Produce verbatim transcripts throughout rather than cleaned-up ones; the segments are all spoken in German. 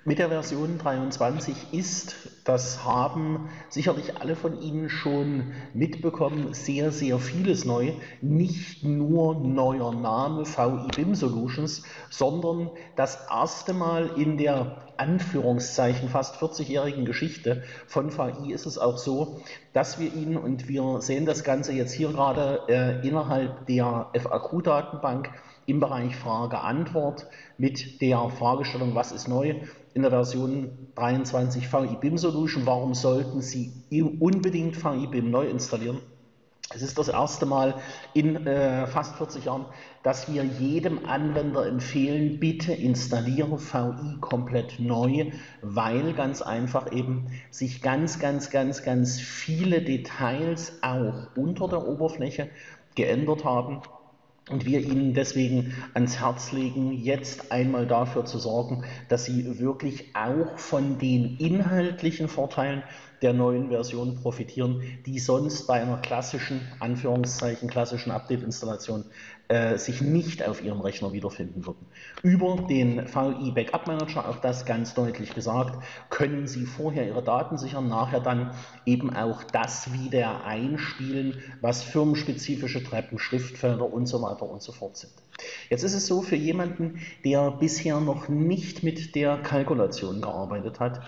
Mit der Version dreiundzwanzig ist, das haben sicherlich alle von Ihnen schon mitbekommen, sehr, sehr vieles neu. Nicht nur neuer Name V I B I M Solutions, sondern das erste Mal in der Anführungszeichen fast vierzigjährigen Geschichte von V I ist es auch so, dass wir ihn, und wir sehen das Ganze jetzt hier gerade äh, innerhalb der F A Q-Datenbank im Bereich Frage-Antwort mit der Fragestellung, was ist neu in der Version dreiundzwanzig V I B I M Solution, warum sollten Sie unbedingt V I B I M neu installieren? Es ist das erste Mal in äh, fast vierzig Jahren, dass wir jedem Anwender empfehlen, bitte installiere V I komplett neu, weil ganz einfach eben sich ganz, ganz, ganz, ganz viele Details auch unter der Oberfläche geändert haben. Und wir Ihnen deswegen ans Herz legen, jetzt einmal dafür zu sorgen, dass Sie wirklich auch von den inhaltlichen Vorteilen der neuen Version profitieren, die sonst bei einer klassischen, Anführungszeichen, klassischen Update-Installation äh, sich nicht auf Ihrem Rechner wiederfinden würden. Über den V I Backup Manager, auch das ganz deutlich gesagt, können Sie vorher Ihre Daten sichern, nachher dann eben auch das wieder einspielen, was firmenspezifische Treppen, Schriftfelder und so weiter und so fort sind. Jetzt ist es so, für jemanden, der bisher noch nicht mit der Kalkulation gearbeitet hat,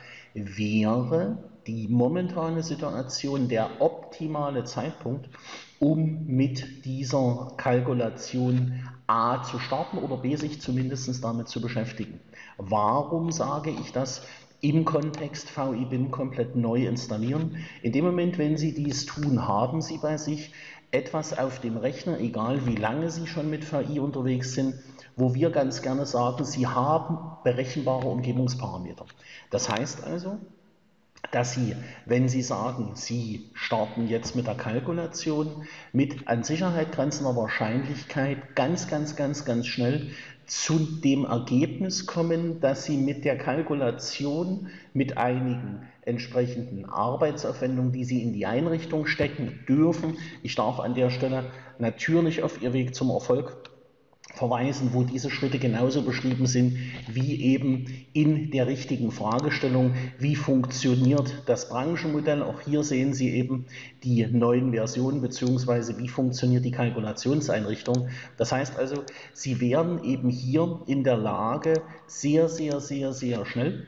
wäre die momentane Situation der optimale Zeitpunkt, um mit dieser Kalkulation A zu starten oder B sich zumindest damit zu beschäftigen. Warum sage ich das? Im Kontext V I B I M komplett neu installieren. In dem Moment, wenn Sie dies tun, haben Sie bei sich etwas auf dem Rechner, egal wie lange Sie schon mit V I unterwegs sind, wo wir ganz gerne sagen, Sie haben berechenbare Umgebungsparameter. Das heißt also, dass Sie, wenn Sie sagen, Sie starten jetzt mit der Kalkulation, mit an Sicherheit grenzender Wahrscheinlichkeit ganz, ganz, ganz, ganz schnell zu dem Ergebnis kommen, dass Sie mit der Kalkulation, mit einigen entsprechenden Arbeitsaufwendungen, die Sie in die Einrichtung stecken dürfen, ich darf an der Stelle natürlich auf Ihr Weg zum Erfolg verweisen, wo diese Schritte genauso beschrieben sind, wie eben in der richtigen Fragestellung, wie funktioniert das Branchenmodell. Auch hier sehen Sie eben die neuen Versionen bzw. wie funktioniert die Kalkulationseinrichtung. Das heißt also, Sie wären eben hier in der Lage, sehr, sehr, sehr, sehr schnell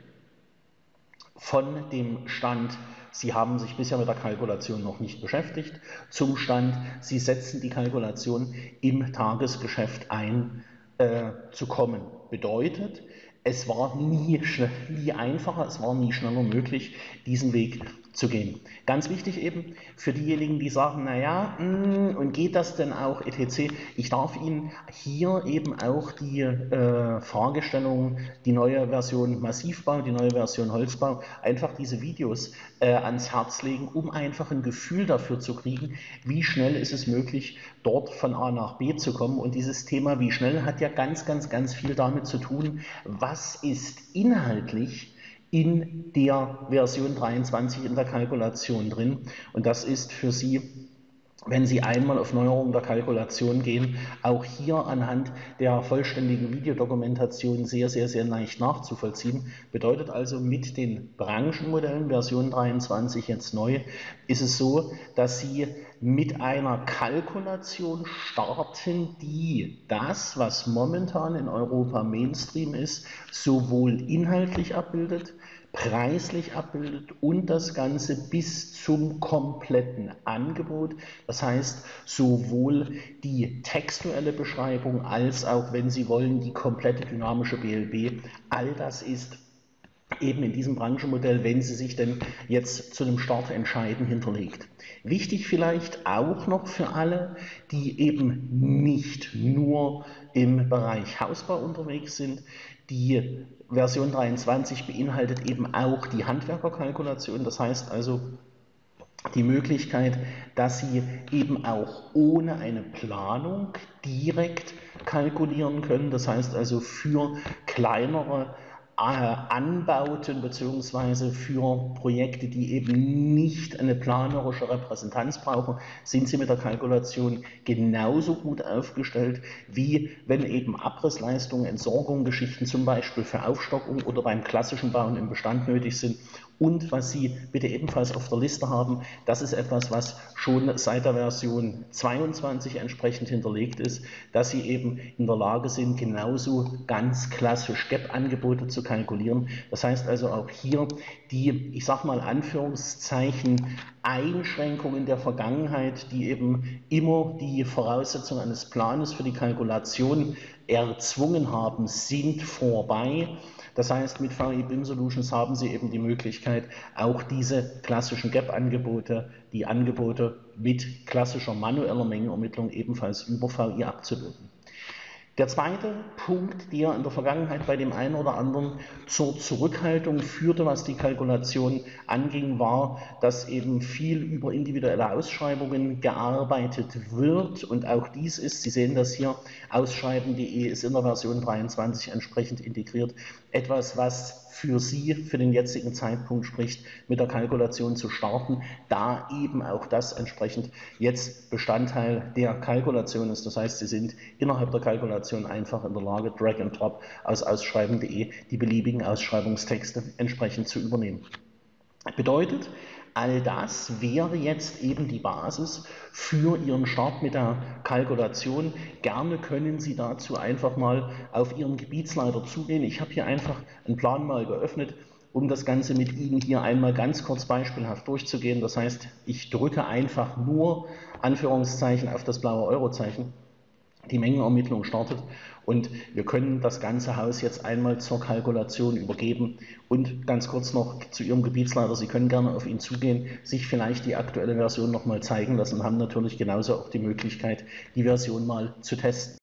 von dem Stand, Sie haben sich bisher mit der Kalkulation noch nicht beschäftigt, zum Stand, Sie setzen die Kalkulation im Tagesgeschäft ein, äh, zu kommen. Bedeutet, es war nie, nie einfacher, es war nie schneller möglich, diesen Weg zu gehen. Ganz wichtig eben für diejenigen, die sagen, naja, und geht das denn auch et cetera? Ich darf Ihnen hier eben auch die äh, Fragestellung, die neue Version Massivbau, die neue Version Holzbau, einfach diese Videos äh, ans Herz legen, um einfach ein Gefühl dafür zu kriegen, wie schnell ist es möglich, dort von A nach B zu kommen. Und dieses Thema, wie schnell, hat ja ganz, ganz, ganz viel damit zu tun, was ist inhaltlich in der Version dreiundzwanzig in der Kalkulation drin. Und das ist für Sie, wenn Sie einmal auf Neuerung der Kalkulation gehen, auch hier anhand der vollständigen Videodokumentation sehr, sehr, sehr leicht nachzuvollziehen. Bedeutet also, mit den Branchenmodellen Version dreiundzwanzig jetzt neu, ist es so, dass Sie mit einer Kalkulation starten, die das, was momentan in Europa Mainstream ist, sowohl inhaltlich abbildet, preislich abbildet und das Ganze bis zum kompletten Angebot. Das heißt, sowohl die textuelle Beschreibung als auch, wenn Sie wollen, die komplette dynamische B L B, all das ist eben in diesem Branchenmodell, wenn Sie sich denn jetzt zu einem Start entscheiden, hinterlegt. Wichtig vielleicht auch noch für alle, die eben nicht nur im Bereich Hausbau unterwegs sind, die Version dreiundzwanzig beinhaltet eben auch die Handwerkerkalkulation, das heißt also die Möglichkeit, dass Sie eben auch ohne eine Planung direkt kalkulieren können, das heißt also für kleinere Anbauten bzw. für Projekte, die eben nicht eine planerische Repräsentanz brauchen, sind Sie mit der Kalkulation genauso gut aufgestellt, wie wenn eben Abrissleistungen, Entsorgung, Geschichten zum Beispiel für Aufstockung oder beim klassischen Bauen im Bestand nötig sind. Und was Sie bitte ebenfalls auf der Liste haben, das ist etwas, was schon seit der Version zweiundzwanzig entsprechend hinterlegt ist, dass Sie eben in der Lage sind, genauso ganz klassisch Gap-Angebote zu kalkulieren. Das heißt also auch hier die, ich sage mal Anführungszeichen, Einschränkungen der Vergangenheit, die eben immer die Voraussetzung eines Planes für die Kalkulation erzwungen haben, sind vorbei. Das heißt, mit V I B I M Solutions haben Sie eben die Möglichkeit, auch diese klassischen Gap-Angebote, die Angebote mit klassischer manueller Mengenermittlung ebenfalls über V I abzubilden. Der zweite Punkt, der in der Vergangenheit bei dem einen oder anderen zur Zurückhaltung führte, was die Kalkulation anging, war, dass eben viel über individuelle Ausschreibungen gearbeitet wird. Und auch dies ist, Sie sehen das hier, ausschreiben punkt de ist in der Version dreiundzwanzig entsprechend integriert. Etwas, was für Sie für den jetzigen Zeitpunkt spricht, mit der Kalkulation zu starten, da eben auch das entsprechend jetzt Bestandteil der Kalkulation ist. Das heißt, Sie sind innerhalb der Kalkulation einfach in der Lage, Drag and Drop aus ausschreiben punkt de die beliebigen Ausschreibungstexte entsprechend zu übernehmen. Bedeutet, all das wäre jetzt eben die Basis für Ihren Start mit der Kalkulation. Gerne können Sie dazu einfach mal auf Ihren Gebietsleiter zugehen. Ich habe hier einfach einen Plan mal geöffnet, um das Ganze mit Ihnen hier einmal ganz kurz beispielhaft durchzugehen. Das heißt, ich drücke einfach nur Anführungszeichen auf das blaue Eurozeichen. Die Mengenermittlung startet und wir können das ganze Haus jetzt einmal zur Kalkulation übergeben. Und ganz kurz noch zu Ihrem Gebietsleiter, Sie können gerne auf ihn zugehen, sich vielleicht die aktuelle Version noch mal zeigen lassen und haben natürlich genauso auch die Möglichkeit, die Version mal zu testen.